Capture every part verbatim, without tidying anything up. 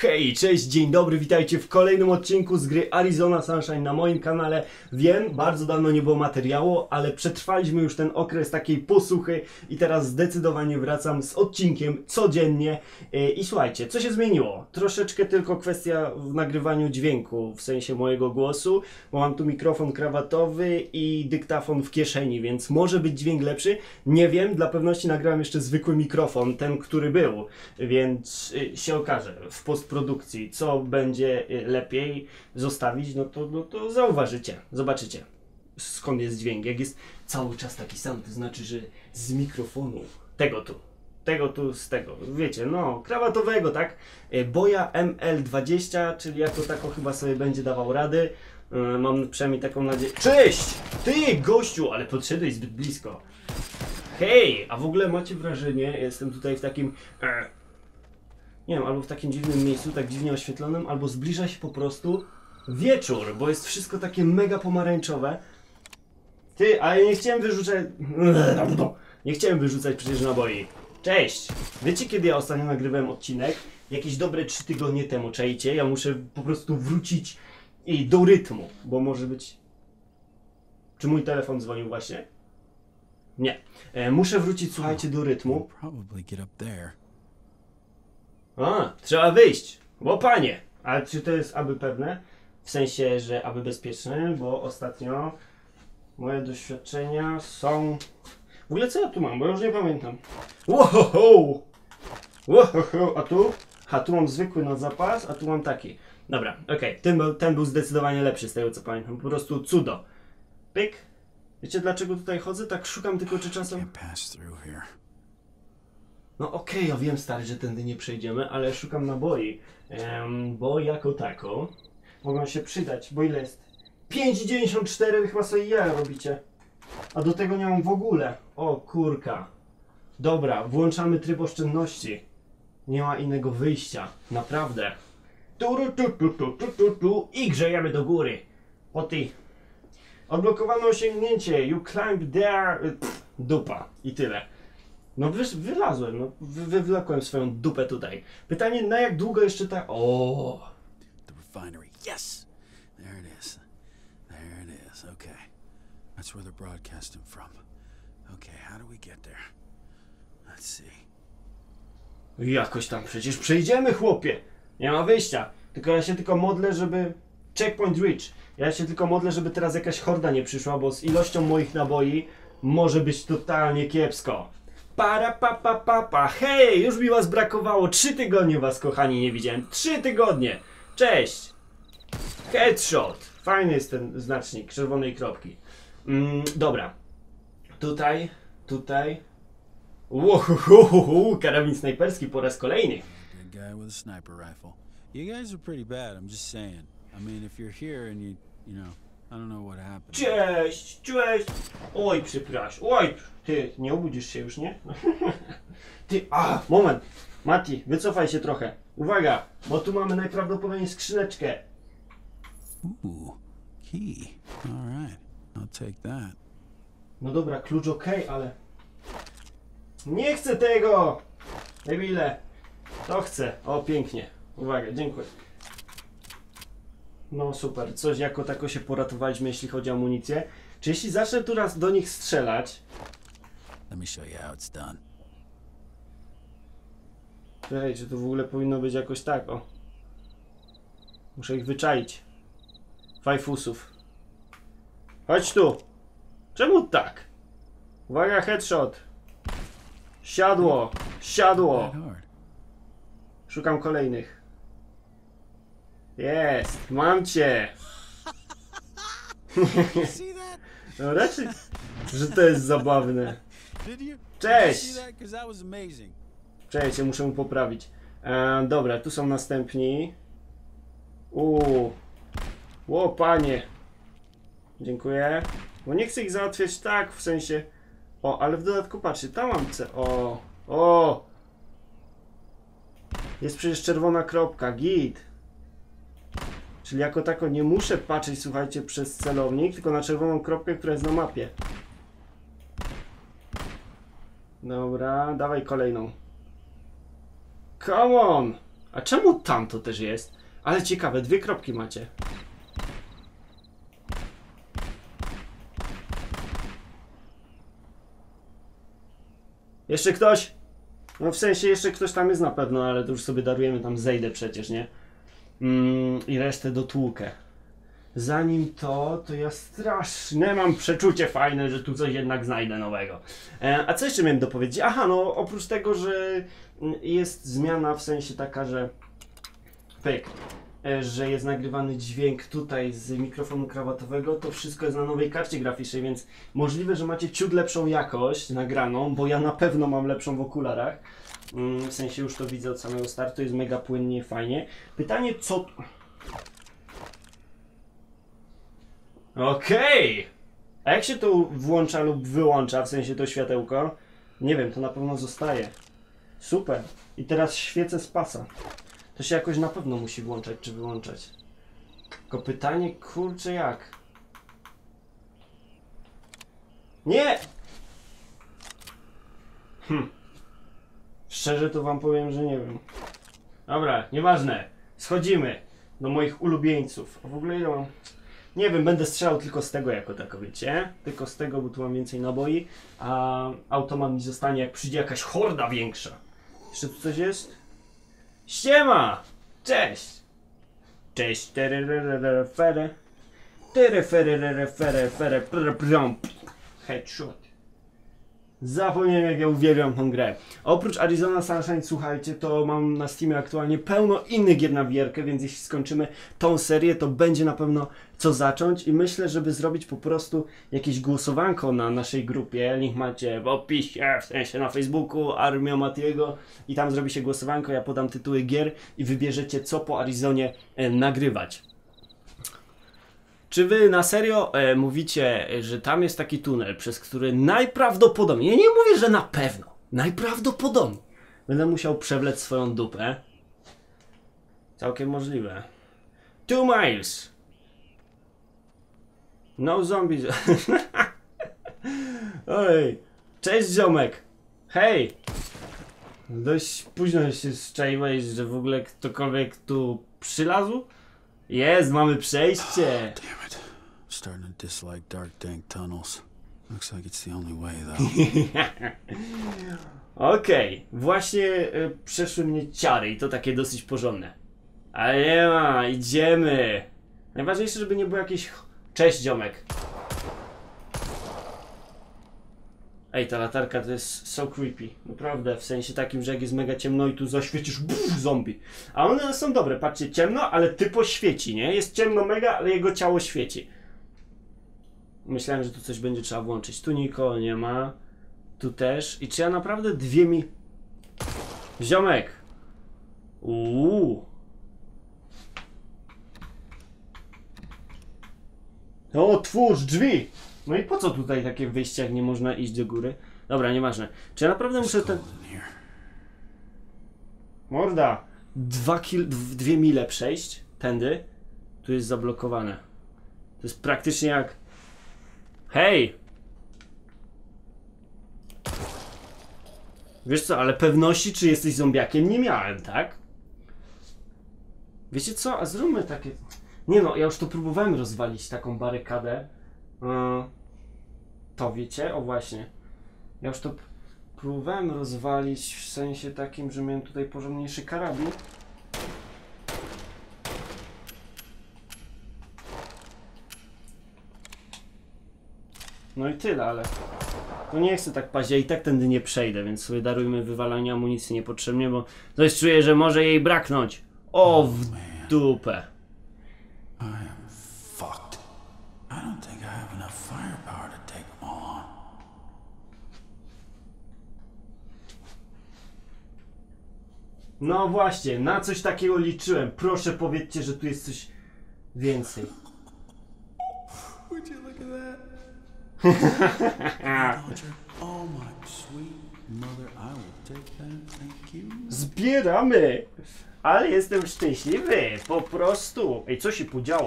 Hej, cześć, dzień dobry, witajcie w kolejnym odcinku z gry Arizona Sunshine na moim kanale. Wiem, bardzo dawno nie było materiału, ale przetrwaliśmy już ten okres takiej posuchy i teraz zdecydowanie wracam z odcinkiem codziennie. I słuchajcie, co się zmieniło? Troszeczkę tylko kwestia w nagrywaniu dźwięku, w sensie mojego głosu, bo mam tu mikrofon krawatowy i dyktafon w kieszeni, więc może być dźwięk lepszy. Nie wiem, dla pewności nagrałem jeszcze zwykły mikrofon, ten, który był, więc się okaże w postprodukcji, co będzie lepiej zostawić, no to, no to zauważycie, zobaczycie skąd jest dźwięk. Jak jest cały czas taki sam, to znaczy, że z mikrofonu tego tu, tego tu, z tego, wiecie, no, krawatowego, tak? Boya M L dwadzieścia, czyli jako tako chyba sobie będzie dawał rady. Mam przynajmniej taką nadzieję. Cześć! Ty, gościu, ale podszedłeś zbyt blisko. Hej, a w ogóle macie wrażenie, jestem tutaj w takim... E, nie wiem, albo w takim dziwnym miejscu, tak dziwnie oświetlonym, albo zbliża się po prostu wieczór, bo jest wszystko takie mega pomarańczowe. Ty, ale nie chciałem wyrzucać... Nie chciałem wyrzucać przecież naboi. Cześć! Wiecie, kiedy ja ostatnio nagrywałem odcinek? Jakieś dobre trzy tygodnie temu, czajcie? Ja muszę po prostu wrócić i do rytmu, bo może być... Czy mój telefon dzwonił właśnie? Nie. E, muszę wrócić, słuchajcie, do rytmu. A, trzeba wyjść. Bo panie. Ale czy to jest aby pewne? W sensie, że aby bezpieczne, bo ostatnio moje doświadczenia są... W ogóle co ja tu mam? Bo już nie pamiętam. Wohoho! Wohoho! A tu? A tu mam zwykły na zapas, a tu mam taki. Dobra, okej. Okay. Ten, był, ten był zdecydowanie lepszy z tego co pamiętam. Po prostu cudo. Pyk. Wiecie dlaczego tutaj chodzę? Tak szukam tylko czy czasem... No okej, okay, ja wiem stary, że tędy nie przejdziemy, ale szukam naboi. Um, bo jako tako mogą się przydać, bo ile jest? pięć dziewięćdziesiąt cztery, chyba sobie ja robicie. A do tego nie mam w ogóle. O kurka. Dobra, włączamy tryb oszczędności. Nie ma innego wyjścia. Naprawdę. Tu, tu, tu, tu, tu, tu, tu. I grzejemy do góry. O ty. Odblokowano osiągnięcie. You climb there. Pff, dupa. I tyle. No wy, wylazłem, no wy, wywlekłem swoją dupę tutaj. Pytanie, na jak długo jeszcze ta... O. The refinery. Yes. There it is. There it is. Okay. That's where they're broadcasting from. Okay, how do we get there? Let's see. Jakoś tam przecież przejdziemy, chłopie. Nie ma wyjścia. Tylko ja się tylko modlę, żeby... Checkpoint reach. Ja się tylko modlę, żeby teraz jakaś horda nie przyszła, bo z ilością moich naboi może być totalnie kiepsko. Para pa pa pa pa. Hej, już mi was brakowało. Trzy tygodnie was, kochani, nie widziałem. Trzy tygodnie. Cześć. Headshot. Fajny jest ten znacznik czerwonej kropki. Mm, dobra. Tutaj, tutaj. Łohohoho, karabin snajperski po raz kolejny. Good guy with a sniper rifle. You guys are pretty bad, I'm just saying. I mean, if you're here and you, you know, I don't know what happened. Cześć, cześć. Oj, przepraszam. Oj, ty, nie obudzisz się już, nie? Ty, a, moment. Mati, wycofaj się trochę. Uwaga, bo tu mamy najprawdopodobniej skrzyneczkę. Ooh, key. All right, I'll take that. No dobra, klucz ok, ale... Nie chcę tego! Debile. To chcę. O, pięknie. Uwaga, dziękuję. No super, coś jako tako się poratowaliśmy, jeśli chodzi o amunicję. Czy jeśli zacznę tu raz do nich strzelać... Let me show you how it's done. Czekaj, czy to w ogóle powinno być jakoś tak, o. Muszę ich wyczaić. Fajfusów. Chodź tu. Czemu tak? Uwaga, headshot. Siadło, siadło. Szukam kolejnych. Jest, mam cię. No raczej, że to jest zabawne. Cześć. Cześć, ja muszę mu poprawić. E, dobra, tu są następni. Uuu. Ło, panie. Dziękuję. Bo nie chcę ich załatwiać tak, w sensie... O, ale w dodatku patrzcie, tam mam C. O, o. Jest przecież czerwona kropka, git. Czyli jako tako nie muszę patrzeć, słuchajcie, przez celownik, tylko na czerwoną kropkę, która jest na mapie. Dobra, dawaj kolejną. Come on! A czemu tam to też jest? Ale ciekawe, dwie kropki macie. Jeszcze ktoś? No w sensie jeszcze ktoś tam jest na pewno, ale to już sobie darujemy, tam zejdę przecież, nie? Mm, I resztę dotłukę. Zanim to, to ja strasznie mam przeczucie fajne, że tu coś jednak znajdę nowego. E, a co jeszcze miałem dopowiedzieć? Aha, no oprócz tego, że jest zmiana w sensie taka, że pyk, e, że jest nagrywany dźwięk tutaj z mikrofonu krawatowego, to wszystko jest na nowej karcie graficznej, więc możliwe, że macie ciut lepszą jakość nagraną, bo ja na pewno mam lepszą w okularach. Mm, w sensie już to widzę od samego startu, jest mega płynnie, fajnie. Pytanie, co... Okej! Okay. A jak się to włącza lub wyłącza, w sensie to światełko? Nie wiem, to na pewno zostaje. Super. I teraz świecę z pasa. To się jakoś na pewno musi włączać czy wyłączać. Tylko pytanie, kurczę, jak? Nie! Hm. Szczerze to wam powiem, że nie wiem. Dobra, nieważne. Schodzimy do moich ulubieńców. A w ogóle ile mam? Nie wiem, będę strzelał tylko z tego jako tako, wiecie? Tylko z tego, bo tu mam więcej naboi, a automat mi zostanie, jak przyjdzie jakaś horda większa. Jeszcze tu coś jest? Siema! Cześć! Cześć! Tererere fere. Terefere fere fere fere. Headshot. Zapomniałem, jak ja uwielbiam tą grę. Oprócz Arizona Sunshine, słuchajcie, to mam na Steamie aktualnie pełno innych gier na wierkę, więc jeśli skończymy tą serię, to będzie na pewno co zacząć i myślę, żeby zrobić po prostu jakieś głosowanko na naszej grupie. Link macie w opisie, w sensie na Facebooku, Armia Matiego, i tam zrobi się głosowanko, ja podam tytuły gier i wybierzecie, co po Arizonie e, nagrywać. Czy wy na serio e, mówicie, że tam jest taki tunel, przez który najprawdopodobniej, ja nie mówię, że na pewno, najprawdopodobniej będę musiał przewlec swoją dupę? Całkiem możliwe. Two miles. No zombies. Oj, cześć ziomek. Hej. Dość późno się zczaiłeś, że w ogóle ktokolwiek tu przylazł? Jest, mamy przejście. Oh, damn it. I'm starting to dislike dark, dank tunnels. Looks like it's the only way, though. Okej, okay. Właśnie y, przeszły mnie ciary i to takie dosyć porządne. Ale nie ma, idziemy. Najważniejsze, żeby nie było jakieś... Cześć ziomek. Ej, ta latarka to jest so creepy. Naprawdę, w sensie takim, że jak jest mega ciemno i tu zaświecisz, buf, zombie. A one są dobre, patrzcie, ciemno, ale typo świeci, nie? Jest ciemno mega, ale jego ciało świeci. Myślałem, że tu coś będzie trzeba włączyć. Tu nikogo nie ma. Tu też. I czy ja naprawdę dwie mi... Ziomek! Uuu. O, twórz drzwi! No i po co tutaj takie wyjście, jak nie można iść do góry? Dobra, nieważne. Czy ja naprawdę muszę ten... Morda! Dwa kil... Dwie mile przejść? Tędy? Tu jest zablokowane. To jest praktycznie jak... Hej! Wiesz co, ale pewności, czy jesteś zombiakiem, nie miałem, tak? Wiecie co? A zróbmy takie... Nie no, ja już to próbowałem rozwalić, taką barykadę. Yy, to wiecie? O właśnie. Ja już to próbowałem rozwalić w sensie takim, że miałem tutaj porządniejszy karabin. No i tyle, ale... No nie chcę tak paść, ja i tak tędy nie przejdę, więc sobie darujmy wywalanie amunicji niepotrzebnie, bo coś czuję, że może jej braknąć. O, w dupę. I am fucked. I don't think I have enough firepower to take them all on. No właśnie, na coś takiego liczyłem. Proszę powiedzcie, że tu jest coś więcej. Would you look at that? Oh my sweet mother, I will take that, thank you. Zbieramy! Ale jestem szczęśliwy, po prostu. Ej, co się podziało?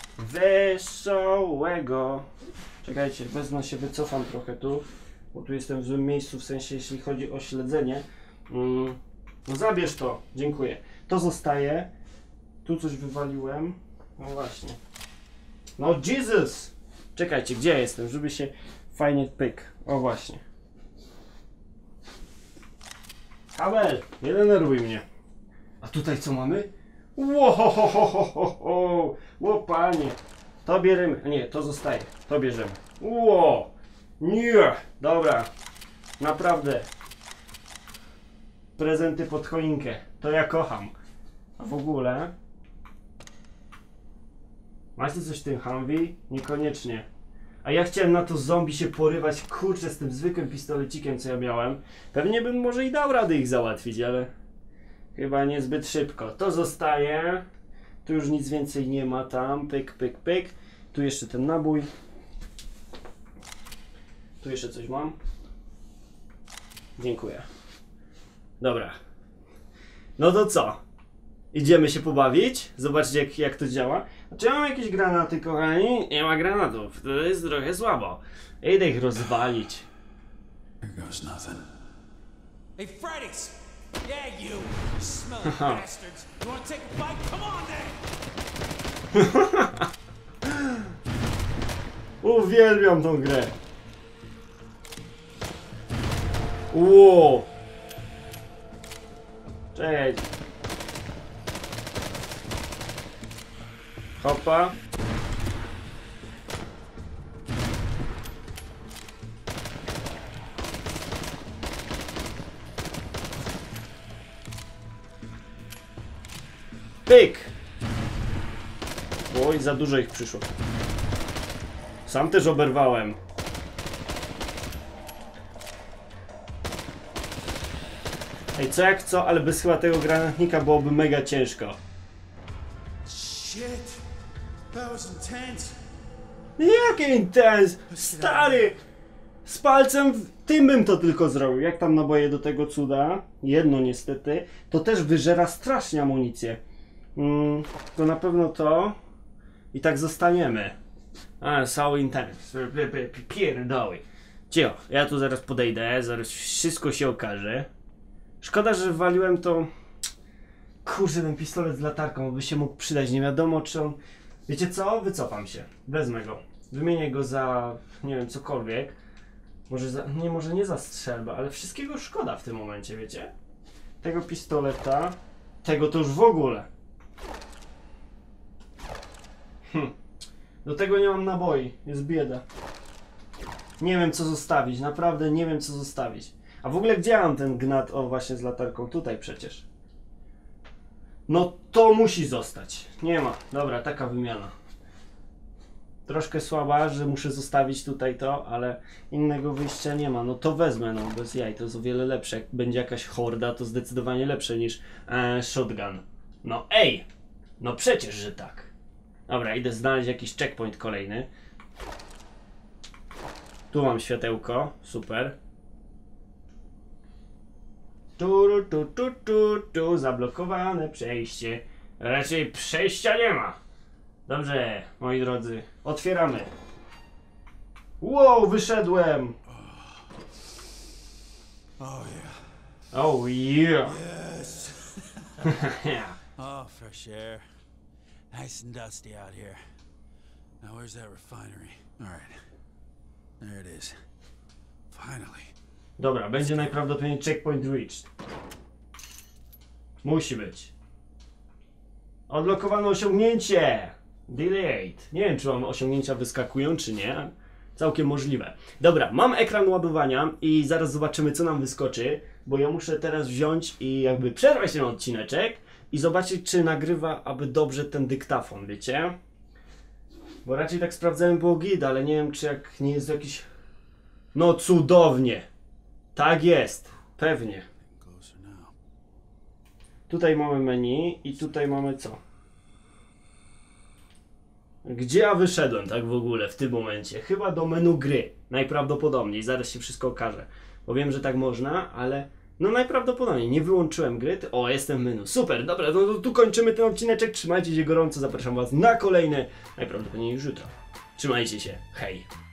Wesołego. Czekajcie, wezmę się, wycofam trochę tu, bo tu jestem w złym miejscu, w sensie jeśli chodzi o śledzenie. Mm, no zabierz to, dziękuję. To zostaje. Tu coś wywaliłem. No właśnie. No Jesus! Czekajcie, gdzie ja jestem, żeby się fajnie pyk. O właśnie. Kabel, nie denerwuj mnie. A tutaj co mamy? Łohohohohoho! Ło panie. To bierzemy. Nie, to zostaje. To bierzemy. Ło! Nie! Dobra. Naprawdę. Prezenty pod choinkę. To ja kocham. A w ogóle... Macie coś w tym Humvee? Niekoniecznie. A ja chciałem na to zombie się porywać, kurczę, z tym zwykłym pistolecikiem, co ja miałem. Pewnie bym może i dał radę ich załatwić, ale... Chyba niezbyt szybko. To zostaje. Tu już nic więcej nie ma tam. Pyk, pyk, pyk. Tu jeszcze ten nabój. Tu jeszcze coś mam. Dziękuję. Dobra. No to co? Idziemy się pobawić? Zobaczcie jak, jak to działa. A czy ja mam jakieś granaty, kochani? Nie ma granatów. To jest trochę słabo. Idę ich rozwalić. Here goes nothing. Hey, Freddy's! Yeah, you! You smelly bastards! You wanna take a bite? Come on then! Uwielbiam tą grę. Ło! Cześć. Hopa. Pyk! Oj, za dużo ich przyszło. Sam też oberwałem. Ej, co jak co, ale bez chyba tego granatnika byłoby mega ciężko. Shit! That was intense. Jaki intens! Stary! Z palcem w tym bym to tylko zrobił. Jak tam naboje do tego cuda? Jedno niestety. To też wyżera strasznie amunicję. Mm, to na pewno to. I tak zostaniemy. A, so intens. Pierdoły. Cicho, ja tu zaraz podejdę, zaraz wszystko się okaże. Szkoda, że waliłem to... Kurczę, ten pistolet z latarką by się mógł przydać. Nie wiadomo, czy on... Wiecie co? Wycofam się. Wezmę go. Wymienię go za... nie wiem, cokolwiek. Może za... nie, może nie za strzelbę, ale wszystkiego szkoda w tym momencie, wiecie? Tego pistoleta... Tego to już w ogóle. Hm. Do tego nie mam naboi. Jest bieda. Nie wiem, co zostawić. Naprawdę nie wiem, co zostawić. A w ogóle gdzie mam ten gnat? O, właśnie z latarką. Tutaj przecież. No to musi zostać. Nie ma. Dobra, taka wymiana. Troszkę słaba, że muszę zostawić tutaj to, ale innego wyjścia nie ma. No to wezmę, no bez jaj. To jest o wiele lepsze. Jak będzie jakaś horda, to zdecydowanie lepsze niż e, shotgun. No ej! No przecież, że tak. Dobra, idę znaleźć jakiś checkpoint kolejny. Tu mam światełko. Super. Tu, tu, tu, tu, tu, zablokowane przejście. Raczej przejścia nie ma. Dobrze, moi drodzy, otwieramy. Wow, wyszedłem. Oh yeah. Oh yeah. Yes. Oh, fresh air. Nice and dusty out here. Now where's that refinery? All right. There it is. Finally. Dobra, będzie najprawdopodobniej checkpoint reached. Musi być. Odblokowano osiągnięcie. Delayed. Nie wiem, czy mam osiągnięcia wyskakują, czy nie. Całkiem możliwe. Dobra, mam ekran ładowania i zaraz zobaczymy, co nam wyskoczy, bo ja muszę teraz wziąć i jakby przerwać ten odcineczek i zobaczyć, czy nagrywa aby dobrze ten dyktafon, wiecie? Bo raczej tak sprawdzałem, było git, ale nie wiem, czy jak nie jest jakiś... No cudownie! Tak jest, pewnie. Closer now. Tutaj mamy menu i tutaj mamy co? Gdzie ja wyszedłem tak w ogóle w tym momencie? Chyba do menu gry. Najprawdopodobniej. Zaraz się wszystko okaże. Bo wiem, że tak można, ale no najprawdopodobniej nie wyłączyłem gry. O, jestem w menu. Super, dobra, no to tu kończymy ten odcineczek. Trzymajcie się gorąco, zapraszam was na kolejny. Najprawdopodobniej już jutro. Trzymajcie się. Hej.